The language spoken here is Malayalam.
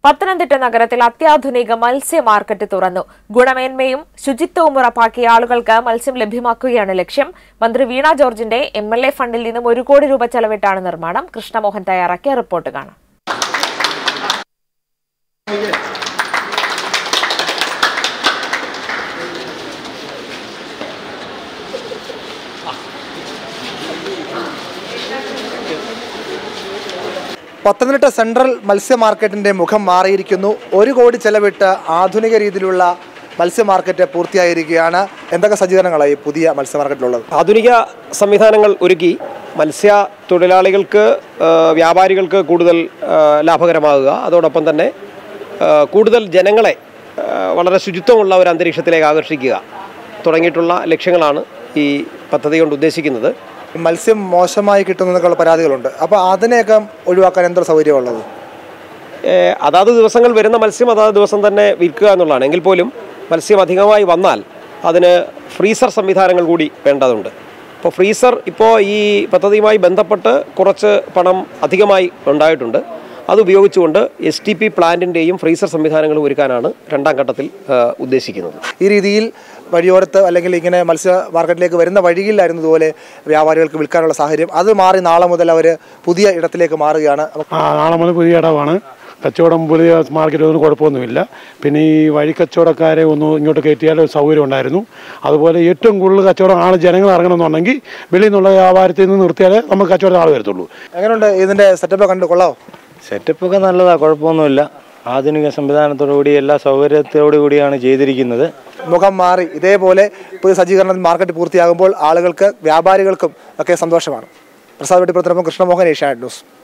പത്തനംതിട്ട നഗരത്തിൽ അത്യാധുനിക മത്സ്യ മാർക്കറ്റ് തുറന്നു. ഗുണമേന്മയും ശുചിത്വവും ഉറപ്പാക്കിയ ആളുകൾക്ക് മത്സ്യം ലഭ്യമാക്കുകയാണ് ലക്ഷ്യം. മന്ത്രി വീണ ജോർജിന്റെ MLA ഫണ്ടിൽ നിന്നും 1 കോടി രൂപ ചെലവിട്ടാണ് നിർമ്മാണം. കൃഷ്ണമോഹൻ തയ്യാറാക്കിയ റിപ്പോർട്ട് കാണാം. പത്തനംതിട്ട സെൻട്രൽ മത്സ്യ മാർക്കറ്റിന്റെ മുഖം മാറിയിരിക്കുന്നു. 1 കോടി ചെലവിട്ട് ആധുനിക രീതിയിലുള്ള മത്സ്യ മാർക്കറ്റ് പൂർത്തിയായിരിക്കുകയാണ്. എന്തൊക്കെ സജ്ജീകരണങ്ങളായി പുതിയ മത്സ്യ മാർക്കറ്റിലുള്ളത്? ആധുനിക സംവിധാനങ്ങൾ ഒരുക്കി മത്സ്യ തൊഴിലാളികൾക്ക്, വ്യാപാരികൾക്ക് കൂടുതൽ ലാഭകരമാകുക, അതോടൊപ്പം തന്നെ കൂടുതൽ ജനങ്ങളെ വളരെ ശുചിത്വമുള്ള ഒരു അന്തരീക്ഷത്തിലേക്ക് ആകർഷിക്കുക തുടങ്ങിയിട്ടുള്ള ലക്ഷ്യങ്ങളാണ് ഈ പദ്ധതി കൊണ്ട് ഉദ്ദേശിക്കുന്നത്. മത്സ്യം മോശമായി കിട്ടുന്നതിനുള്ള പരാതികളുണ്ട്. അപ്പോൾ അതിനെയൊക്കെ ഒഴിവാക്കാൻ എന്തൊരു സൗകര്യമുള്ളത്? അതാത് ദിവസങ്ങൾ വരുന്ന മത്സ്യം അതാത് ദിവസം തന്നെ വിൽക്കുക എന്നുള്ളതാണ്. എങ്കിൽ പോലും മത്സ്യം അധികമായി വന്നാൽ അതിന് ഫ്രീസർ സംവിധാനങ്ങൾ കൂടി വേണ്ടതുണ്ട്. അപ്പോൾ ഫ്രീസർ ഇപ്പോൾ ഈ പദ്ധതിയുമായി ബന്ധപ്പെട്ട് കുറച്ച് പണം അധികമായി ഉണ്ടായിട്ടുണ്ട്. അതുപയോഗിച്ചുകൊണ്ട് STP പ്ലാന്റിൻ്റെയും ഫ്രീസർ സംവിധാനങ്ങളും ഒരുക്കാനാണ് 2ാം ഘട്ടത്തിൽ ഉദ്ദേശിക്കുന്നത്. ഈ രീതിയിൽ വഴിയോരത്ത് അല്ലെങ്കിൽ ഇങ്ങനെ മത്സ്യ മാർക്കറ്റിലേക്ക് വരുന്ന വഴിയിലായിരുന്നു ഇതുപോലെ വ്യാപാരികൾക്ക് വിൽക്കാനുള്ള സാഹചര്യം. അത് മാറി നാളെ മുതൽ അവർ പുതിയ ഇടത്തിലേക്ക് മാറുകയാണ്. നാളെ മുതൽ പുതിയ ഇടമാണ്. കച്ചവടം പുതിയ മാർക്കറ്റ് ഒന്നും കുഴപ്പമൊന്നുമില്ല. പിന്നെ ഈ വഴി കച്ചവടക്കാരെ ഒന്ന് ഇങ്ങോട്ട് കയറ്റിയാൽ സൗകര്യം ഉണ്ടായിരുന്നു. അതുപോലെ ഏറ്റവും കൂടുതൽ കച്ചവടം ജനങ്ങൾ ഇറങ്ങണമെന്നുണ്ടെങ്കിൽ വെളിയിൽ നിന്നുള്ള വ്യാപാരത്തിൽ നിന്ന് നിർത്തിയാലേ നമുക്ക് കച്ചവടം ആൾ വരത്തുള്ളൂ. എങ്ങനെയുണ്ട് ഇതിൻ്റെ സെറ്റപ്പ്? കണ്ടു കൊള്ളാമോ? സെറ്റപ്പൊക്കെ നല്ലതാണ്, കുഴപ്പമൊന്നുമില്ല. ആധുനിക സംവിധാനത്തോടുകൂടി എല്ലാ സൗകര്യത്തോടു കൂടിയാണ് ചെയ്തിരിക്കുന്നത്. മുഖം മാറി ഇതേപോലെ പുതിയ സജ്ജീകരണ മാർക്കറ്റ് പൂർത്തിയാകുമ്പോൾ ആളുകൾക്ക്, വ്യാപാരികൾക്കും ഒക്കെ സന്തോഷമാണ്. പ്രസാദ് വെട്ടിപ്പുറത്തിനൊപ്പം കൃഷ്ണമോഹൻ, ഏഷ്യാനെറ്റ് ന്യൂസ്.